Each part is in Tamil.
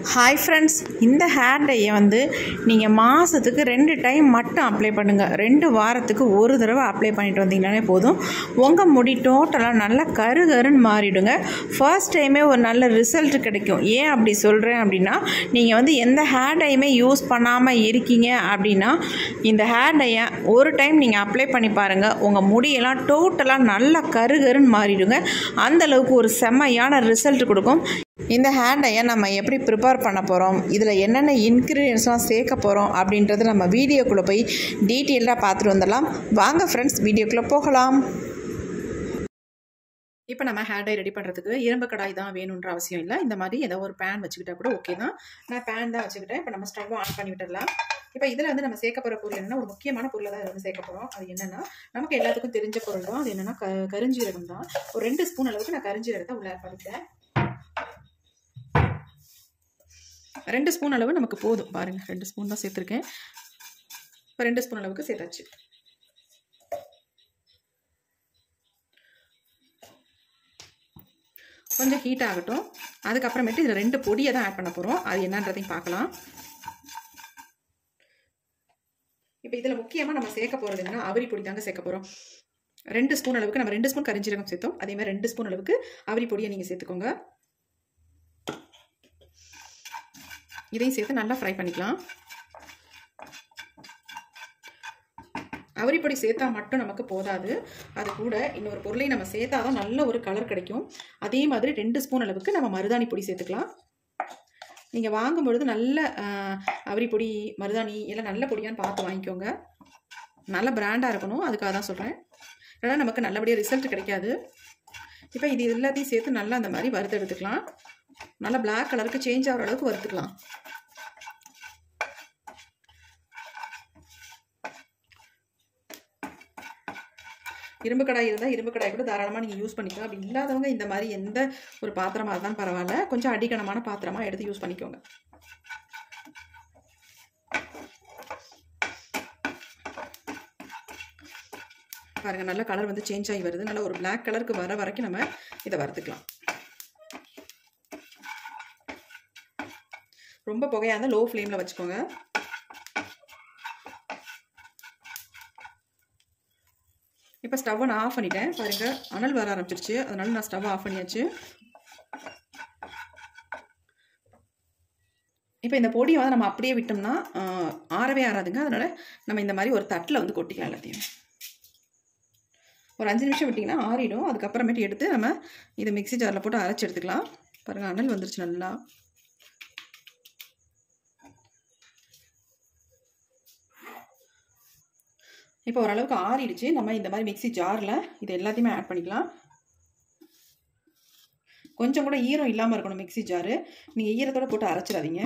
ஹாய் ஃப்ரெண்ட்ஸ், இந்த ஹேர் டையை நீங்கள் மாதத்துக்கு 2 டைம் மட்டும் அப்ளை பண்ணுங்கள். 2 வாரத்துக்கு ஒரு தடவை அப்ளை பண்ணிட்டு வந்தீங்கன்னாலே போதும். உங்கள் முடி டோட்டலாக நல்லா கருகருன்னு மாறிடுங்க. ஃபர்ஸ்ட் டைமே ஒரு நல்ல ரிசல்ட் கிடைக்கும். ஏன் அப்படி சொல்கிறேன் அப்படின்னா, நீங்கள் எந்த ஹேர் டையுமே யூஸ் பண்ணாமல் இருக்கீங்க அப்படின்னா இந்த ஹேர் டையை ஒரு டைம் நீங்கள் அப்ளை பண்ணி பாருங்கள். உங்கள் முடியெல்லாம் டோட்டலாக நல்லா கருகருன்னு மாறிடுங்க. அந்தளவுக்கு ஒரு செம்மையான ரிசல்ட் கொடுக்கும். இந்த ஹேர் டையை நம்ம எப்படி ப்ரிப்பேர் பண்ண போகிறோம், இதில் என்னென்ன இன்க்ரீடியன்ஸ்லாம் சேர்க்க போகிறோம் அப்படின்றது நம்ம வீடியோக்குள்ளே போய் டீட்டெயிலாக பார்த்துட்டு வந்துடலாம். வாங்க ஃப்ரெண்ட்ஸ், வீடியோக்குள்ளே போகலாம். இப்போ நம்ம ஹேர் டை ரெடி பண்ணுறதுக்கு இரும்பு கடாய் தான் வேணுன்ற அவசியம் இல்லை. இந்த மாதிரி ஏதோ ஒரு பேன் வச்சுக்கிட்டா கூட ஓகே தான். நான் பேன் தான் வச்சுக்கிட்டேன். இப்போ நம்ம ஸ்டவ் ஆன் பண்ணி விட்டுடலாம். இப்போ இதில் நம்ம சேர்க்க போகிற பொருள் என்னென்னா, ஒரு முக்கியமான பொருளை தான் சேர்க்க போகிறோம். அது என்னென்னா, நமக்கு எல்லாத்துக்கும் தெரிஞ்ச பொருள் தான். அது என்னென்னா கருஞ்சீரகம் தான். ஒரு 2 ஸ்பூன் அளவுக்கு நான் கருஞ்சீரகத்தை உள்ள பண்ணிட்டேன். 2 ஸ்பூன் அளவு நமக்கு போதும். பாருங்கள், 2 ஸ்பூன் தான் சேர்த்துருக்கேன். இப்போ 2 ஸ்பூன் அளவுக்கு சேர்த்தாச்சு. கொஞ்சம் ஹீட் ஆகட்டும். அதுக்கப்புறமேட்டு இதில் 2 பொடியை தான் ஆட் பண்ண போகிறோம். அது என்னன்றதையும் பார்க்கலாம். இப்போ இதில் முக்கியமாக நம்ம சேர்க்க போகிறது என்னன்னா, அவரி பொடி தாங்க சேர்க்க போகிறோம். 2 ஸ்பூன் அளவுக்கு நம்ம 2 ஸ்பூன் கரிஞ்சீரகம் சேர்த்தோம். அதே மாதிரி 2 ஸ்பூன் அளவுக்கு அவரி பொடியை நீங்கள் சேர்த்துக்கோங்க. இதையும் சேர்த்து நல்லா ஃப்ரை பண்ணிக்கலாம். அவரிப்பொடி சேர்த்தா மட்டும் நமக்கு போதாது. அது கூட இன்னொரு பொருளை நம்ம சேர்த்தா தான் நல்ல ஒரு கலர் கிடைக்கும். அதே மாதிரி 2 ஸ்பூன் அளவுக்கு நம்ம மருதாணி பொடி சேர்த்துக்கலாம். நீங்கள் வாங்கும்பொழுது நல்ல அவரிப்பொடி, மருதாணி எல்லாம் நல்ல பொடியான்னு பார்த்து வாங்கிக்கோங்க. நல்ல பிராண்டாக இருக்கணும், அதுக்காக தான் சொல்கிறேன். ஏன்னா நமக்கு நல்லபடியாக ரிசல்ட் கிடைக்காது. இப்போ இது எல்லாத்தையும் சேர்த்து நல்லா அந்த மாதிரி வறுத்து எடுத்துக்கலாம். நல்லா பிளாக் கலருக்கு சேஞ்ச் ஆகிற அளவுக்கு வறுத்துக்கலாம். இரும்பு கடாய் இருந்தால் இரும்பு கடாய் கூட தாராளமாக நீங்கள் யூஸ் பண்ணிக்கலாம். அப்படி இல்லாதவங்க இந்த மாதிரி எந்த ஒரு பாத்திரமாக இருந்தாலும் பரவாயில்ல, கொஞ்சம் அடிக்கணமான பாத்திரமாக எடுத்து யூஸ் பண்ணிக்கோங்க. பாருங்கள், நல்ல கலர் சேஞ்ச் ஆகி வருது. நல்ல ஒரு பிளாக் கலருக்கு வர வரைக்கும் நம்ம இதை வறுத்துக்கலாம். ரொம்ப புகையாக இருந்தால் லோ ஃப்ளேமில் வச்சுக்கோங்க. இப்போ ஸ்டவ்வை நான் ஆஃப் பண்ணிட்டேன். பாருங்கள், அனல் வர ஆரம்பிச்சிருச்சு. அதனால நான் ஸ்டவ்வை ஆஃப் பண்ணியாச்சு. இப்போ இந்த பொடியை நம்ம அப்படியே விட்டோம்னா ஆறவே ஆறாதுங்க. அதனால் நம்ம இந்த மாதிரி ஒரு தட்டில் கொட்டிக்கலாம். எல்லாத்தையும் ஒரு 5 நிமிஷம் விட்டிங்கன்னா ஆறிடும். அதுக்கப்புறமேட்டு எடுத்து நம்ம இதை மிக்ஸி ஜாரில் போட்டு அரைச்சி எடுத்துக்கலாம். பாருங்கள், அனல் வந்துருச்சு நல்லா. இப்போ ஓரளவுக்கு ஆறிடுச்சு. நம்ம இந்த மாதிரி மிக்ஸி ஜாரில் இது எல்லாத்தையுமே ஆட் பண்ணிக்கலாம். கொஞ்சம் கூட ஈரம் இல்லாமல் இருக்கணும் மிக்ஸி ஜாரு. நீங்கள் ஈரத்தோடு போட்டு அரைச்சிடாதீங்க.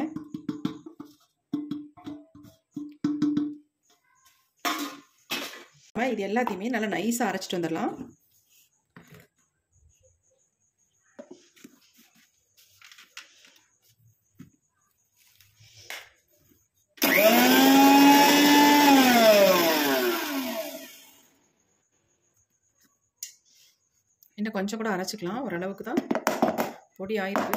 இது எல்லாத்தையுமே நல்லா நைஸாக அரைச்சிட்டு வந்துடலாம். இன்னும் கொஞ்சம் கூட அரைச்சிக்கலாம். ஓரளவுக்கு தான் பொடி ஆயிருக்கு.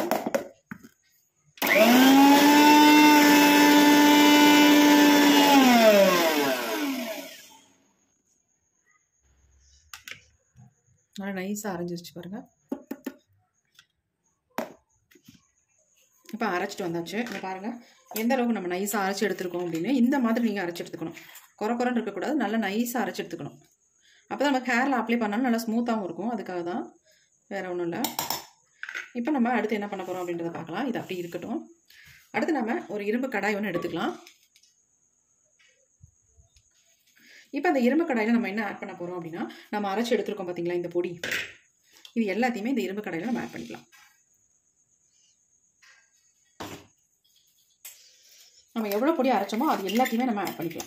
நல்லா நைஸாக அரைஞ்சிருச்சு பாருங்கள். இப்போ அரைச்சிட்டு வந்தாச்சு. இங்கே பாருங்கள், எந்த அளவுக்கு நம்ம நைஸாக அரைச்சி எடுத்துருக்கோம் அப்படின்னு. இந்த மாதிரி நீங்கள் அரைச்சி எடுத்துக்கணும். குறைன்னு இருக்கக்கூடாது, நல்லா நைஸாக அரைச்சி எடுத்துக்கணும். அப்போ தான் நமக்கு ஹேரில் அப்ளை பண்ணாலும் நல்லா ஸ்மூத்தாகவும் இருக்கும். அதுக்காக தான், வேறு ஒன்றும் இல்லை. இப்போ நம்ம அடுத்து என்ன பண்ண போகிறோம் அப்படின்றத பார்க்கலாம். இது அப்படி இருக்கட்டும். அடுத்து நம்ம ஒரு இரும்பு கடாய் ஒன்று எடுத்துக்கலாம். இப்போ அந்த இரும்பு கடாயில் நம்ம என்ன ஆட் பண்ண போகிறோம் அப்படின்னா, நம்ம அரைச்சி எடுத்துருக்கோம் பார்த்தீங்களா இந்த பொடி, இது எல்லாத்தையுமே இந்த இரும்பு கடாயில் நம்ம ஆட் பண்ணிக்கலாம். நம்ம எவ்வளோ பொடி அரைச்சோமோ அது எல்லாத்தையுமே நம்ம ஆட் பண்ணிக்கலாம்.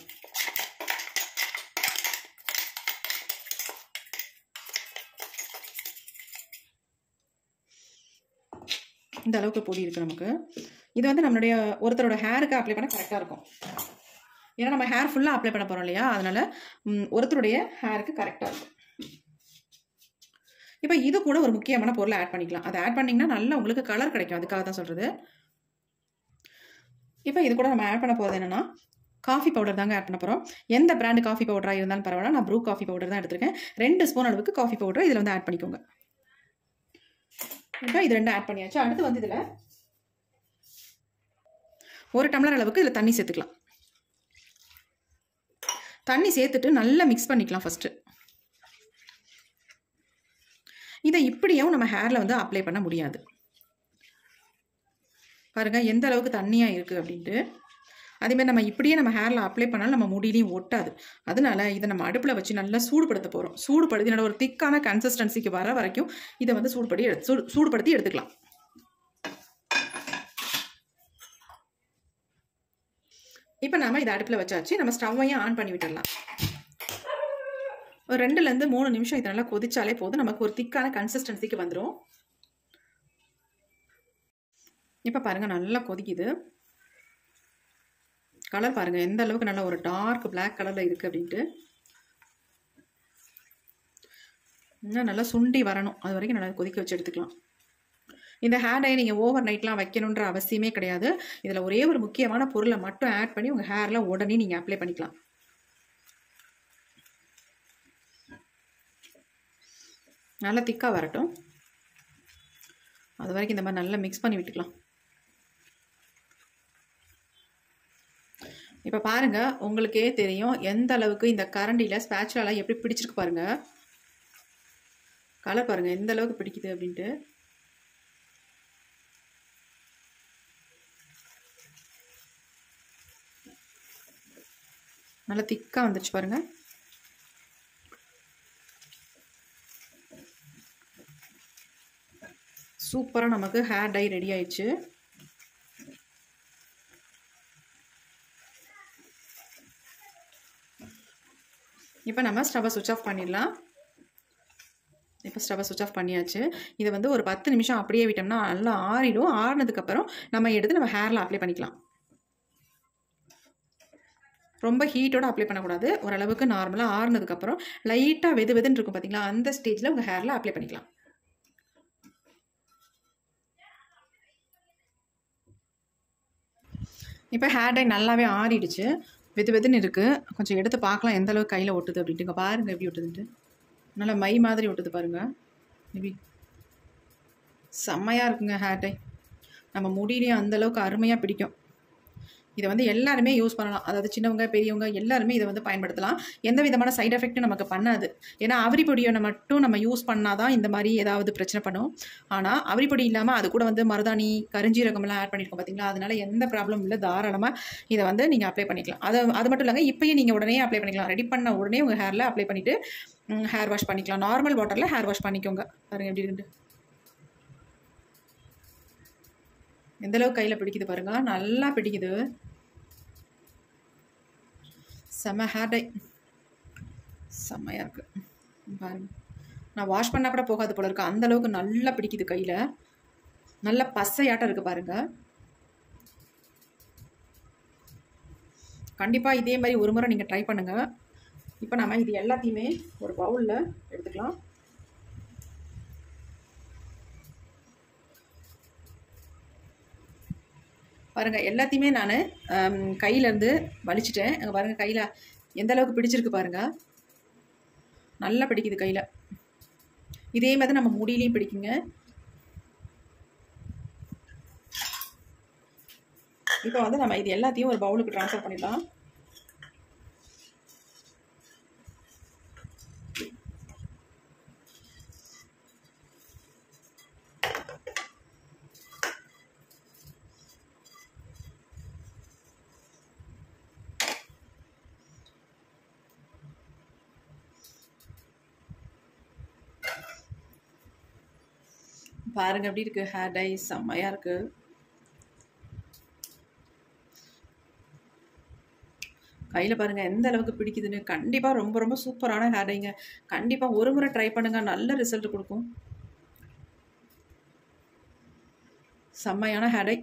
இந்த அளவுக்கு பொடி இருக்குது நமக்கு. இது நம்மளுடைய ஒருத்தரோட ஹேருக்கு அப்ளை பண்ண கரெக்டாக இருக்கும். ஏன்னா நம்ம ஹேர் ஃபுல்லாக அப்ளை பண்ண போகிறோம் இல்லையா, அதனால் ஒருத்தருடைய ஹேருக்கு கரெக்டாக இருக்கும். இப்போ இது கூட ஒரு முக்கியமான பொருளை ஆட் பண்ணிக்கலாம். அதை ஆட் பண்ணிங்கன்னா நல்லா உங்களுக்கு கலர் கிடைக்கும். அதுக்காக தான் சொல்கிறது. இப்போ இது கூட நம்ம ஆட் பண்ண போகிறது என்னென்னா காஃபி பவுடர் தாங்க ஆட் பண்ண போகிறோம். எந்த பிராண்டு காஃபி பவுடராக இருந்தாலும் பரவாயில்ல, நான் ப்ரூ காஃபி பவுடர் தான் எடுத்திருக்கேன். 2 ஸ்பூன் அளவுக்கு காஃபி பவுடர் இதில் வந்து ஆட் பண்ணிக்கோங்க. இப்போ இது 2 ஆட் பண்ணியாச்சு. அடுத்து வந்து இதில் 1 டம்ளர் அளவுக்கு இதில் தண்ணி சேர்த்துக்கலாம். தண்ணி சேர்த்துட்டு நல்லா மிக்ஸ் பண்ணிக்கலாம் ஃபஸ்ட்டு. இதை இப்படியும் நம்ம ஹேரில் வந்து அப்ளை பண்ண முடியாது. பாருங்கள் எந்த அளவுக்கு தண்ணியாக இருக்குது அப்படின்ட்டு. அதேமாதிரி நம்ம இப்படியே நம்ம ஹேரில் அப்ளை பண்ணாலும் நம்ம முடியிலையும் ஒட்டாது. அதனால இதை நம்ம அடுப்பில் வச்சு நல்லா சூடுபடுத்த போகிறோம். சூடுபடுத்தி நல்ல ஒரு திக்கான கன்சிஸ்டன்சிக்கு வர வரைக்கும் இதை வந்து சூடுபடுத்தி எடுத்துக்கலாம். இப்போ நம்ம இதை அடுப்பில் வச்சாச்சு. நம்ம ஸ்டவ்வையும் ஆன் பண்ணி விட்டுடலாம். ஒரு 2லேருந்து 3 நிமிஷம் இதை நல்லா கொதிச்சாலே போதும். நமக்கு ஒரு திக்கான கன்சிஸ்டன்சிக்கு வந்துடும். இப்போ பாருங்கள் நல்லா கொதிக்குது. கலர் பாருங்கள் எந்த அளவுக்கு நல்லா ஒரு டார்க் பிளாக் கலரில் இருக்குது அப்படின்ட்டு. இன்னும் நல்லா சுண்டி வரணும், அது வரைக்கும் நல்லா கொதிக்க வச்சு எடுத்துக்கலாம். இந்த ஹேர் டை நீங்கள் ஓவர் நைட்லாம் வைக்கணுன்ற அவசியமே கிடையாது. இதில் ஒரே ஒரு முக்கியமான பொருளை மட்டும் ஆட் பண்ணி உங்கள் ஹேரில் உடனே நீங்கள் அப்ளை பண்ணிக்கலாம். நல்லா திக்காக வரட்டும், அது வரைக்கும் இந்த மாதிரி நல்லா மிக்ஸ் பண்ணி விட்டுக்கலாம். இப்போ பாருங்கள் உங்களுக்கே தெரியும் எந்த அளவுக்கு இந்த கரண்டியில் ஸ்பேச்சுலாலாம் எப்படி பிடிச்சிருக்கு பாருங்கள். கலர் பாருங்கள் எந்த அளவுக்கு பிடிக்குது அப்படின்ட்டு. நல்லா திக்காக வந்துருச்சு பாருங்கள். சூப்பராக நமக்கு ஹேர் டை ரெடி ஆயிடுச்சு. இப்போ நம்ம ஸ்டவ்வை சுவிட்ச் ஆஃப் பண்ணிடலாம். இப்போ ஸ்டவ்வை சுவிட்ச் ஆஃப் பண்ணியாச்சு. இதை வந்து ஒரு 10 நிமிஷம் அப்படியே விட்டோம்னா நல்லா ஆறிடும். ஆறினதுக்கப்புறம் நம்ம எடுத்து நம்ம ஹேரில் அப்ளை பண்ணிக்கலாம். ரொம்ப ஹீட்டோடு அப்ளை பண்ணக்கூடாது. ஓரளவுக்கு நார்மலாக ஆறினதுக்கப்புறம் லைட்டாக வெதுன்னு இருக்கும் பார்த்தீங்களா, அந்த ஸ்டேஜில் உங்கள் ஹேரில் அப்ளை பண்ணிக்கலாம். இப்போ ஹேர் டை நல்லாவே ஆறிடுச்சு. வெதுன்னு இருக்குது. கொஞ்சம் எடுத்து பார்க்கலாம் எந்த அளவுக்கு கையில் ஒட்டுது அப்படின்ட்டு. இங்கே பாருங்கள் எப்படி ஒட்டுதுன்ட்டு. நல்லா மை மாதிரி ஒட்டுது பாருங்கள். மேபி செம்மையாக இருக்குங்க ஹேர் டை. நம்ம முடியிலையும் அந்தளவுக்கு அருமையாக பிடிக்கும். இதை வந்து எல்லாருமே யூஸ் பண்ணலாம். அதாவது சின்னவங்க பெரியவங்க எல்லாருமே இதை வந்து பயன்படுத்தலாம். எந்த விதமான சைட் எஃபெக்ட்டும் நமக்கு பண்ணாது. ஏன்னா அவரிப்பொடியை மட்டும் நம்ம யூஸ் பண்ணால் தான் இந்த மாதிரி ஏதாவது பிரச்சனை பண்ணும். ஆனால் அவரிப்பொடி இல்லாமல் அது கூட வந்து மருதாணி கருஞ்சீரகமெல்லாம் ஆட் பண்ணியிருக்கோம் பார்த்தீங்களா, அதனால எந்த ப்ராப்ளம் இல்லை. தாராளமாக இதை வந்து நீங்கள் அப்ளை பண்ணிக்கலாம். அது மட்டும் இல்லைங்க, இப்போயும் நீங்கள் உடனே அப்ளை பண்ணிக்கலாம். ரெடி பண்ண உடனே உங்கள் ஹேரில் அப்ளை பண்ணிவிட்டு ஹேர் வாஷ் பண்ணிக்கலாம். நார்மல் வாட்டரில் ஹேர் வாஷ் பண்ணிக்கோங்க. பாருங்கள் எப்படி இருக்கு, எந்தளவுக்கு கையில் பிடிக்குது பாருங்கள். நல்லா பிடிக்குது. செம்ம ஹேர் டை, செம்மையாக இருக்குது பாருங்கள். நான் வாஷ் பண்ணால் கூட போகாது போல இருக்கு, அந்தளவுக்கு நல்லா பிடிக்குது கையில். நல்லா பசையாட்டம் இருக்குது பாருங்கள். கண்டிப்பாக இதே மாதிரி ஒரு முறை நீங்கள் ட்ரை பண்ணுங்கள். இப்போ நம்ம இது எல்லாத்தையுமே ஒரு பவுலில் எடுத்துக்கலாம். பாருங்கள் எல்லாத்தையுமே நான் கையிலேருந்து வலிச்சிட்டேன். அங்கே பாருங்கள் கையில் எந்த அளவுக்கு பிடிச்சிருக்கு பாருங்கள். நல்லா பிடிக்குது கையில். இதே மாதிரி நம்ம முடியிலையும் பிடிக்குங்க. இப்போ வந்து நம்ம இது எல்லாத்தையும் ஒரு பவுலுக்கு ட்ரான்ஸ்ஃபர் பண்ணிடலாம். பாருங்க எப்படி இருக்கு ஹேர் டை, செம்மையா இருக்கு. கையில் பாருங்க எந்த அளவுக்கு பிடிக்குதுன்னு. கண்டிப்பாக ரொம்ப ரொம்ப சூப்பரான ஹேர் டைங்க. கண்டிப்பாக ஒரு முறை ட்ரை பண்ணுங்க, நல்ல ரிசல்ட் கொடுக்கும். செம்மையான ஹேர் டை.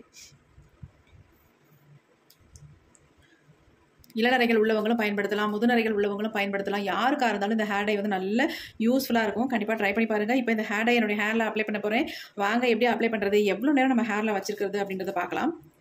இளநரைகள் உள்ளவங்களும் பயன்படுத்தலாம், முதுநரைகள் உள்ளவங்களும் பயன்படுத்தலாம். யாருக்காக இருந்தாலும் இந்த ஹேர் டை வந்து நல்ல யூஸ்ஃபுல்லாக இருக்கும். கண்டிப்பாக ட்ரை பண்ணி பாருங்கள். இப்போ இந்த ஹேர் டை என்னுடைய ஹேரில் அப்ளை பண்ண போகிறேன். வாங்க எப்படி அப்ளை பண்ணுறது, எவ்வளோ நேரம் நம்ம ஹேரில் வச்சிருக்கிறது அப்படின்றத பார்க்கலாம்.